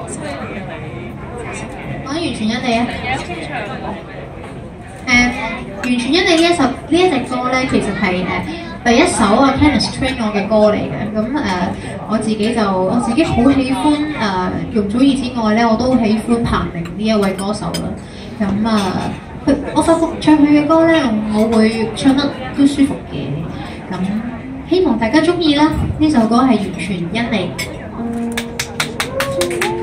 講完全因你啊！完全因你呢一隻歌咧，其實係第一首啊 Kenneth train 我嘅歌嚟嘅。咁我自己好喜歡容祖兒之外咧，我都喜歡彭羚呢一位歌手啦。咁我發覺唱佢嘅歌咧，我會唱得都舒服嘅。咁希望大家中意啦！呢首歌係完全因你。